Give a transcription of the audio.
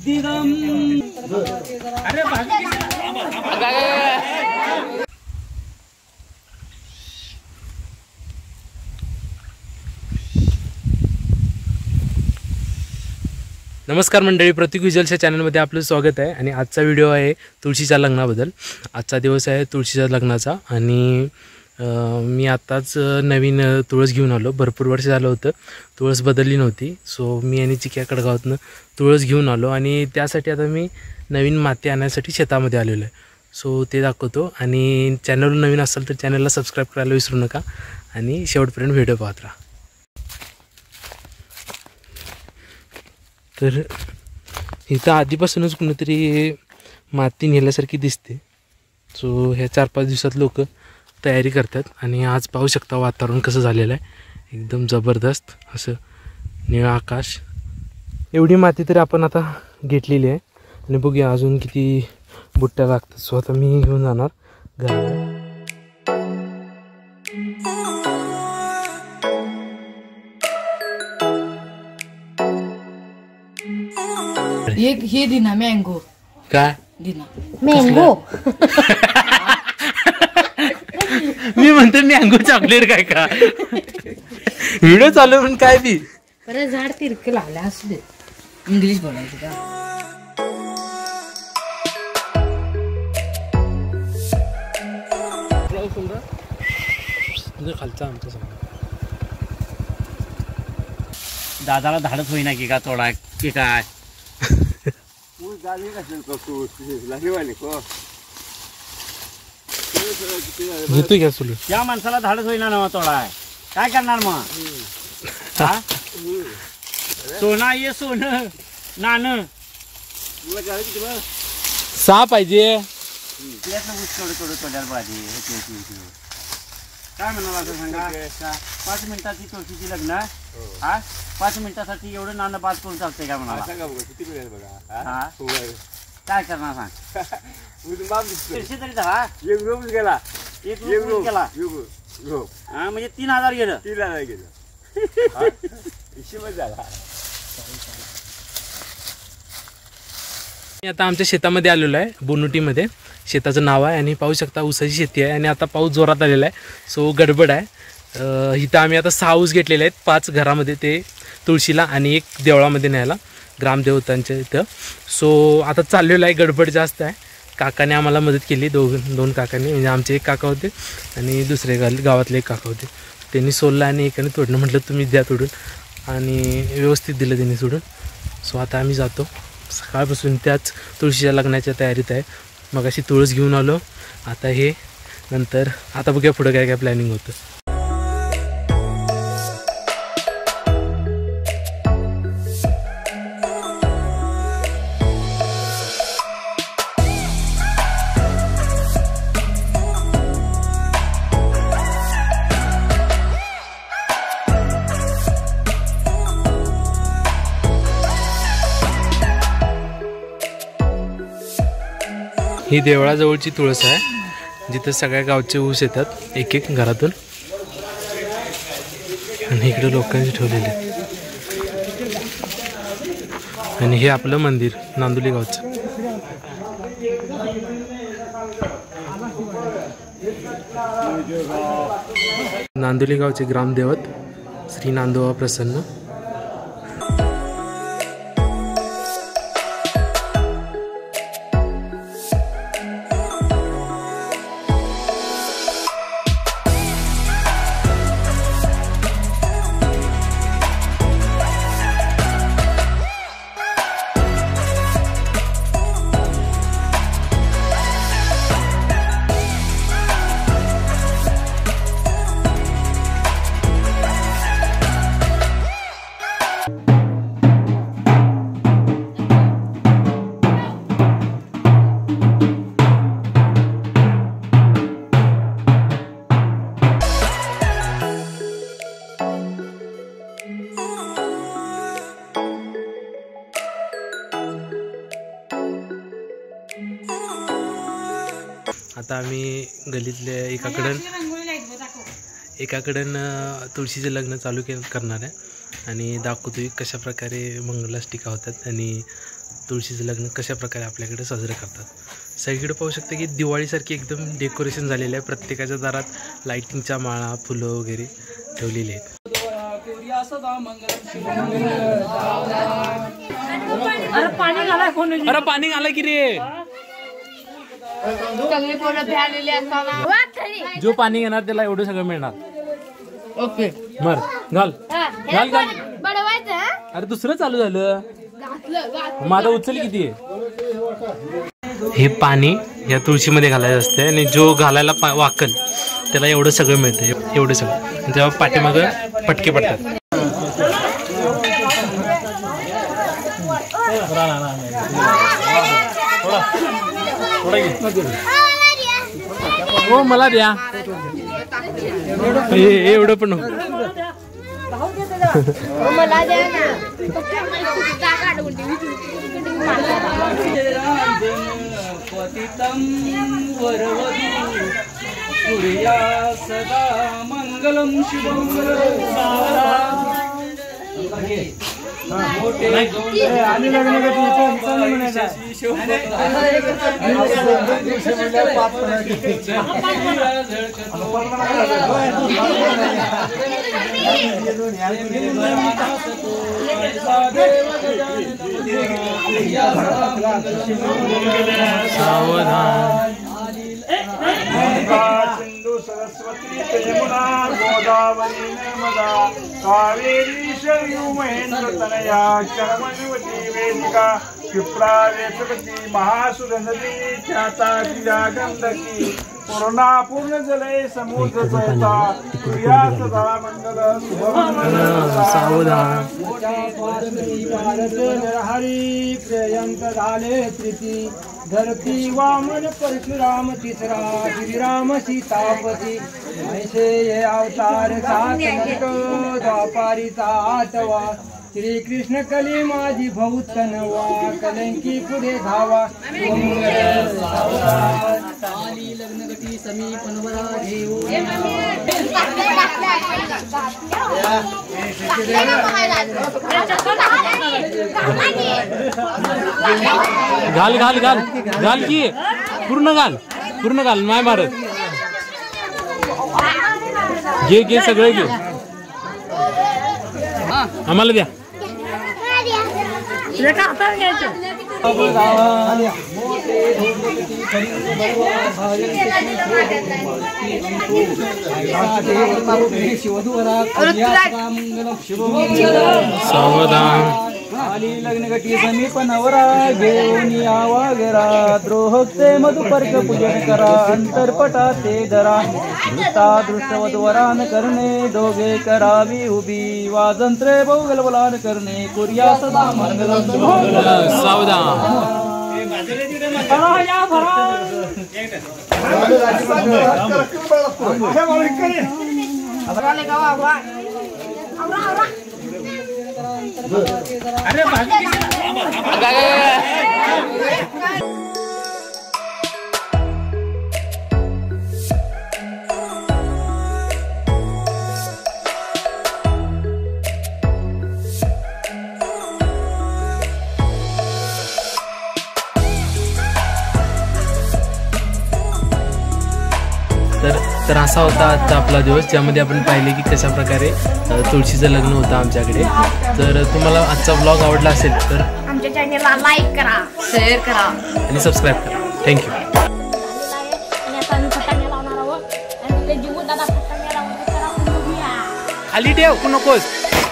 नमस्कार मंडळी, प्रतीक विज्युअल्सच्या चॅनलमध्ये आपलं स्वागत आहे. आणि आजचा व्हिडिओ आहे तुळशीच्या लग्नाबद्दल. आजचा दिवस आहे तुळशीच्या लग्नाचा आणि मी आत्ताच नवीन तुळस घेऊन आलो. भरपूर वर्ष झालं होतं तुळस बदलली नव्हती. सो मी आणि चिक्या कडगावातनं तुळस घेऊन आलो आणि त्यासाठी आता मी नवीन माती आणण्यासाठी शेतामध्ये आलेलो आहे. सो ते दाखवतो. आणि चॅनलवर नवीन असाल तर चॅनलला सबस्क्राईब करायला विसरू नका आणि शेवटपर्यंत व्हिडिओ पाहत राहा. तर इथं आधीपासूनच कुणीतरी माती नेल्यासारखी दिसते. सो ह्या 4-5 दिवसात लोक तयारी करतात. आणि आज पाहू शकता वातावरण कसं झालेलं आहे, एकदम जबरदस्त असं निळं आकाश. एवढी माती तरी आपण आता घेतलेली आहे आणि बघूया अजून किती बुट्ट्या लागतात. सो आता मी घेऊन जाणार घराला. एक हे दिना मँगो काय दिना मँगो मी म्हणतो मँगो चॉकलेट काय का व्हिडिओ चालू पण काय बी परत झाड तिरके लावले असू दे. इंग्लिश बोलायचं का खालचा आमचा समोर दादाला धाडच होईना की का तोडा की काय घेतो घ्या सुलू. त्या माणसाला धाडच होईना ना तोडा काय करणार मग सोना ये सोनं नाणं सहा पाहिजे. तोड्याला पाहिजे. काय म्हणाला असं सांगा. 5 मिनिटाची तुळशीची लग्न हा 5 मिनिटासाठी एवढं नाणं बाद करून चालतंय का म्हणाला. काय करणार सांग. तरी धरा एक रूम गेला हा म्हणजे 3000 गेलं. 3000 गेलं झाला. मी आता आमच्या शेतामध्ये आलेलो आहे, बोनुटीमध्ये. शेताचं नाव आहे आणि पाहू शकता ऊसाची शेती आहे आणि आता पाऊस जोरात आलेला आहे. सो गडबड आहे. इथं आम्ही आता 6 ऊस घेतलेले आहेत. 5 घरामध्ये ते तुळशीला आणि 1 देवळामध्ये न्यायला ग्रामदेवतांच्या इथं. सो आता चाललेलं आहे, गडबड जास्त आहे. काकाने आम्हाला मदत केली. दोन काकांनी, म्हणजे आमचे एक काका होते आणि दुसरे गावातले एक काका होते. त्यांनी सोललं आणि एकाने तोडणं. म्हटलं तुम्ही द्या तोडून आणि व्यवस्थित दिलं त्यांनी सोडून. सो आता आम्ही जातो. सकाळपासून त्याच तुळशीच्या लग्नाच्या तयारीत आहे. मग अशी तुळस घेऊन आलो. आता हे नंतर आता बघूया पुढं काय काय प्लॅनिंग होतं. ही देवळाजवळची तुळस आहे, जिथं सगळ्या गावचे ऊस येतात एक एक घरातून. आणि इकडे लोकांनी ठेवलेले. आणि हे आपलं मंदिर नांदुली गावचं. नांदुली गावचे ग्रामदेवत श्री नांदोबा प्रसन्न. आता आम्ही गलीतल्या एकाकडून तुळशीचं लग्न चालू करणार आहे आणि दाखवतो कशा प्रकारे मंगलाष्टिका होतात आणि तुळशीचं लग्न कशा प्रकारे आपल्याकडे साजरं करतात। सगळीकडे पाहू शकता की दिवाळीसारखी एकदम डेकोरेशन झालेलं आहे। प्रत्येकाच्या दारात लाईटिंगच्या माळा फुलं वगैरे ठेवलेली आहेत। अरे पाणी घाला की रे, जो पाणी घेणार त्याला एवढं सगळं मिळणार। ओके मर घाल घाल घाल। अरे दुसरं चालू झालं, माझा उचल किती आहे। हे पाणी या तुळशीमध्ये घालायचं असते आणि जो घालायला वाकल त्याला एवढं सगळं मिळतं, एवढं सगळं। तेव्हा पाठीमागं पटके पडतात। हो मला द्या, एवढं पण मला द्या ना। सदा मंगलम शुभम सावधान। सिंधु सरस्वती यमुना गोदावरी नर्मदा कावेरी शरयू महेंद्र तनया कर्मणवती वेदिका क्षिप्रा वेतवती महासुरनदी ख्याता गिरा गंधकी पूर्णा पूर्ण जले समुद्र सहिता प्रिया सदा मंगल सावधान। हरी प्रियंत झाले प्रीती धरती वामन परशुराम तिसरा श्रीराम सीतापती ऐसे ये अवतार सात नरक द्वापारीचा आठवा श्रीकृष्ण कली माझी भौतनवा कलंकी पुढे धावा लग्नगटी समीपनवरा घेऊ घाल घाल घाल घाल की पूर्ण घाल, पूर्ण घाल। माय भारत घे घे सगळे घे, आम्हाला द्या। सावधान। आली लग्नगटी समीप नवरा घेऊन यावा घरा द्रोहकते मधुपर्क पूजन करा अंतरपटा ते धरा दृष्टा दृष्टवधवरान करणे दोघे करावी उभी वाजंत्रे बहुगलबलान करणे कुर्या सदा मंगलम सावधान। तर असा होता आजचा आपला दिवस, ज्यामध्ये आपण पाहिले की कशा प्रकारे तुळशीचं लग्न होतं आमच्याकडे। तर तुम्हाला आजचा ब्लॉग आवडला असेल तर आमच्या चॅनलला लाईक करा, शेअर करा आणि सबस्क्राईब करा। थँक्यू। खाली ठेव, नकोस।